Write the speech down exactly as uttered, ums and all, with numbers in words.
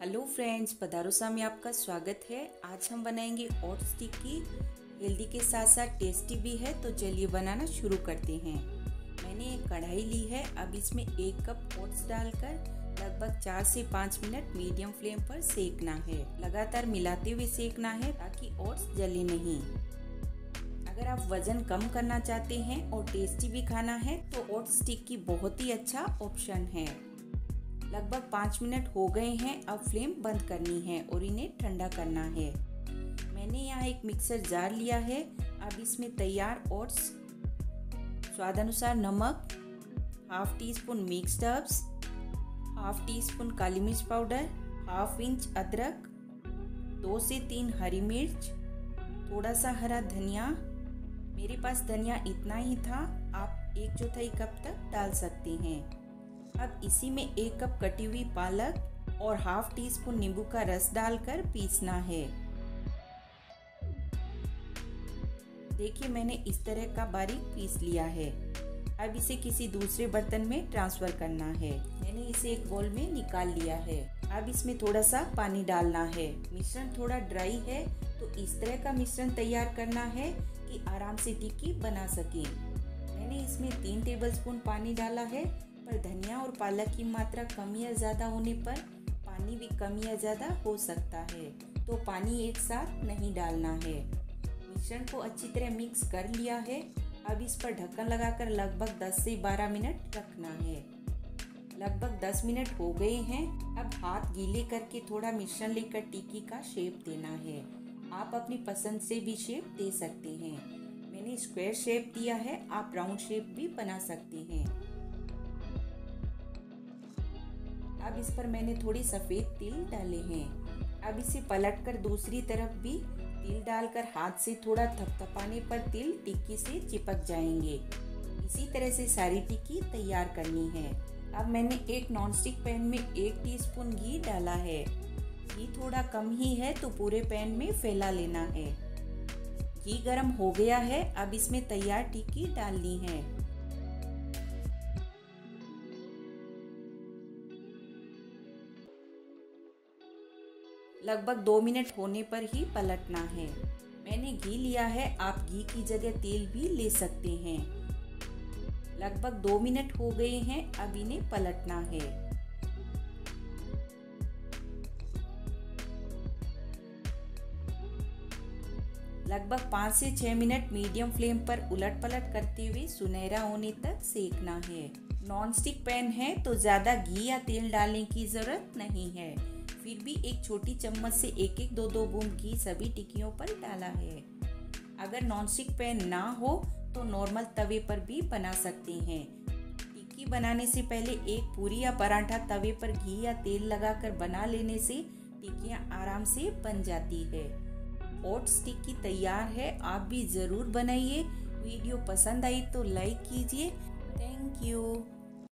Hello friends, पदारोसा में आपका स्वागत है। आज हम बनाएंगे ओट्स टिक्की। हेल्दी के साथ साथ टेस्टी भी है, तो चलिए बनाना शुरू करते हैं। मैंने एक कढ़ाई ली है। अब इसमें एक कप ओट्स डालकर लगभग चार से पाँच मिनट मीडियम फ्लेम पर सेकना है। लगातार मिलाते हुए सेकना है ताकि ओट्स जले नहीं। अगर आप वजन कम करना चाहते हैं और टेस्टी भी खाना है तो ओट्स टिक्की बहुत ही अच्छा ऑप्शन है। लगभग पाँच मिनट हो गए हैं। अब फ्लेम बंद करनी है और इन्हें ठंडा करना है। मैंने यहाँ एक मिक्सर जार लिया है। अब इसमें तैयार ओट्स, स्वादानुसार नमक, half teaspoon mixed herbs, half teaspoon काली मिर्च पाउडर, हाफ इंच अदरक, दो से तीन हरी मिर्च, थोड़ा सा हरा धनिया। मेरे पास धनिया इतना ही था, आप एक चौथाई कप तक डाल सकते हैं। अब इसी में एक कप कटी हुई पालक और हाफ टी स्पून नींबू का रस डालकर पीसना है। देखिए, मैंने इस तरह का बारीक पीस लिया है। अब इसे किसी दूसरे बर्तन में ट्रांसफर करना है। मैंने इसे एक बाउल में निकाल लिया है। अब इसमें थोड़ा सा पानी डालना है। मिश्रण थोड़ा ड्राई है, तो इस तरह का मिश्रण तैयार करना है कि आराम से टिक्की बना सके। मैंने इसमें तीन टेबलस्पून पानी डाला है, पर धनिया और पालक की मात्रा कम या ज़्यादा होने पर पानी भी कम या ज़्यादा हो सकता है, तो पानी एक साथ नहीं डालना है। मिश्रण को अच्छी तरह मिक्स कर लिया है। अब इस पर ढक्कन लगाकर लगभग दस से बारह मिनट रखना है। लगभग दस मिनट हो गए हैं। अब हाथ गीले करके थोड़ा मिश्रण लेकर टिक्की का शेप देना है। आप अपनी पसंद से भी शेप दे सकते हैं। मैंने स्क्वायर शेप दिया है, आप राउंड शेप भी बना सकते हैं। अब इस पर मैंने थोड़ी सफ़ेद तिल डाले हैं। अब इसे पलटकर दूसरी तरफ भी तिल डालकर हाथ से थोड़ा थपथपाने पर तिल टिक्की से चिपक जाएंगे। इसी तरह से सारी टिक्की तैयार करनी है। अब मैंने एक नॉनस्टिक पैन में एक टीस्पून घी डाला है। घी थोड़ा कम ही है, तो पूरे पैन में फैला लेना है। घी गरम हो गया है। अब इसमें तैयार टिक्की डालनी है। लगभग दो मिनट होने पर ही पलटना है। मैंने घी लिया है, आप घी की जगह तेल भी ले सकते हैं। लगभग दो मिनट हो गए हैं। अब इन्हें पलटना है। लगभग पाँच से छह मिनट मीडियम फ्लेम पर उलट पलट करते हुए सुनहरा होने तक सेकना है। नॉनस्टिक पैन है तो ज़्यादा घी या तेल डालने की ज़रूरत नहीं है। फिर भी एक छोटी चम्मच से एक एक दो दो बूंद घी सभी टिक्कियों पर डाला है। अगर नॉनस्टिक पैन ना हो तो नॉर्मल तवे पर भी बना सकते हैं। टिक्की बनाने से पहले एक पूरी या पराठा तवे पर घी या तेल लगाकर बना लेने से टिक्कियाँ आराम से बन जाती है। ओट्स टिक्की तैयार है, आप भी ज़रूर बनाइए। वीडियो पसंद आई तो लाइक कीजिए। Thank you.